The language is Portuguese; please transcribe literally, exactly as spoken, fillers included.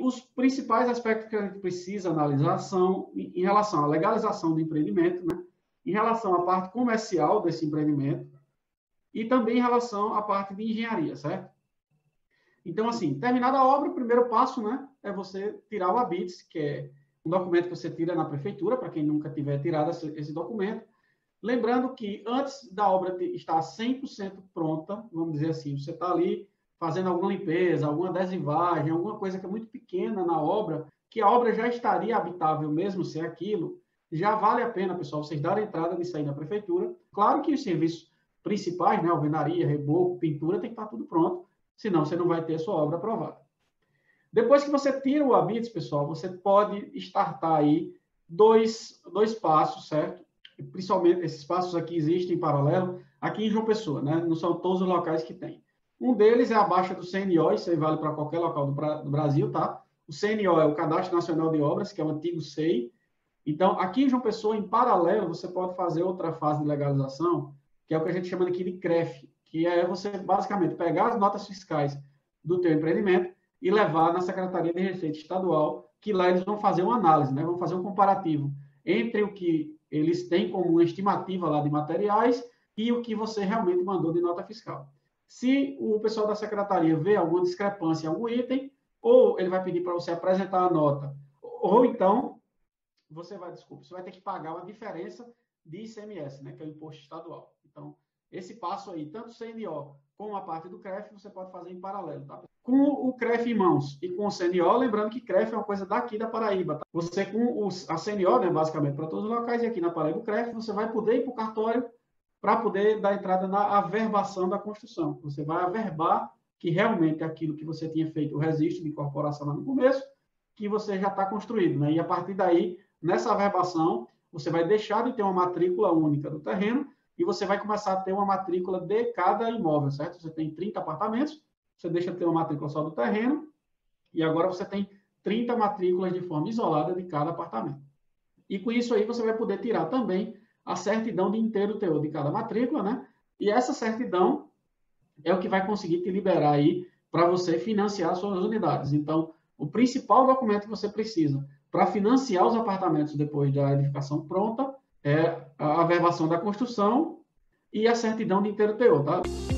os principais aspectos que a gente precisa analisar são em relação à legalização do empreendimento, né? Em relação à parte comercial desse empreendimento e também em relação à parte de engenharia, certo? Então, assim, terminada a obra, o primeiro passo, né, é você tirar o habite, que é um documento que você tira na prefeitura, para quem nunca tiver tirado esse, esse documento. Lembrando que antes da obra estar cem por cento pronta, vamos dizer assim, você está ali fazendo alguma limpeza, alguma adesivagem, alguma coisa que é muito pequena na obra, que a obra já estaria habitável mesmo sem aquilo, já vale a pena, pessoal, vocês darem entrada nisso aí na prefeitura. Claro que os serviços principais, né, alvenaria, reboco, pintura, tem que estar tudo pronto, senão você não vai ter a sua obra aprovada. Depois que você tira o habite, pessoal, você pode startar aí dois, dois passos, certo? Principalmente, esses passos aqui existem em paralelo, aqui em João Pessoa, né? Não são todos os locais que tem. Um deles é a baixa do C N O, isso aí vale para qualquer local do, pra, do Brasil, tá? O C N O é o Cadastro Nacional de Obras, que é o antigo C E I. Então, aqui em João Pessoa, em paralelo, você pode fazer outra fase de legalização, que é o que a gente chama aqui de C R E F, que é você, basicamente, pegar as notas fiscais do teu empreendimento e levar na Secretaria de Receita Estadual, que lá eles vão fazer uma análise, né? Vão fazer um comparativo entre o que eles têm como uma estimativa lá de materiais e o que você realmente mandou de nota fiscal. Se o pessoal da secretaria vê alguma discrepância em algum item, ou ele vai pedir para você apresentar a nota, ou então você vai, desculpa, você vai ter que pagar uma diferença de I C M S, né, que é o imposto estadual. Então, esse passo aí, tanto o C N O como a parte do C R E F, você pode fazer em paralelo, tá? Com o C R E F em mãos e com o C N O, lembrando que C R E F é uma coisa daqui da Paraíba, tá? Você com o, a C N O, né, basicamente para todos os locais, e aqui na Paraíba o C R E F, você vai poder ir para o cartório para poder dar entrada na averbação da construção. Você vai averbar que realmente aquilo que você tinha feito, o registro de incorporação lá no começo, que você já está construído, né? E a partir daí, nessa averbação, você vai deixar de ter uma matrícula única do terreno e você vai começar a ter uma matrícula de cada imóvel, certo? Você tem trinta apartamentos, você deixa de ter uma matrícula só do terreno e agora você tem trinta matrículas de forma isolada de cada apartamento. E com isso aí você vai poder tirar também a certidão de inteiro teor de cada matrícula, né? E essa certidão é o que vai conseguir te liberar aí para você financiar suas unidades. Então, o principal documento que você precisa para financiar os apartamentos depois da edificação pronta é a averbação da construção e a certidão de inteiro teor, tá?